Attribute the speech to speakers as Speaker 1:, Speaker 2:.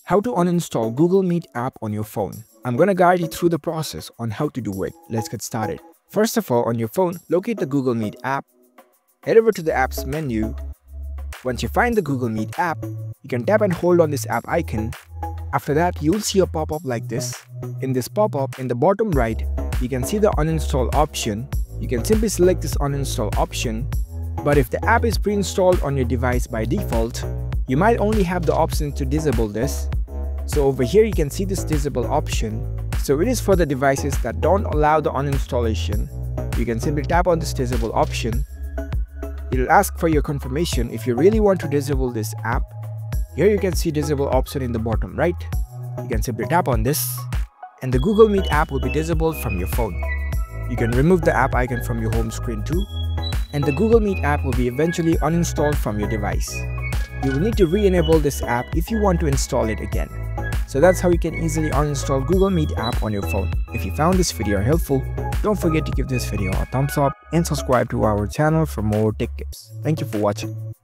Speaker 1: How to uninstall Google Meet app on your phone. I'm gonna guide you through the process on how to do it. Let's get started. First of all, on your phone, locate the Google Meet app. Head over to the apps menu. Once you find the Google Meet app, you can tap and hold on this app icon. After that, you'll see a pop-up like this. In this pop-up, in the bottom right, you can see the uninstall option. You can simply select this uninstall option. But if the app is pre-installed on your device by default, you might only have the option to disable this. So over here you can see this disable option. So it is for the devices that don't allow the uninstallation. You can simply tap on this disable option. It'll ask for your confirmation if you really want to disable this app. Here you can see disable option in the bottom right. You can simply tap on this and the Google Meet app will be disabled from your phone. You can remove the app icon from your home screen too, and the Google Meet app will be eventually uninstalled from your device. You will need to re-enable this app if you want to install it again. So that's how you can easily uninstall Google Meet app on your phone. If you found this video helpful, don't forget to give this video a thumbs up and subscribe to our channel for more tech tips. Thank you for watching.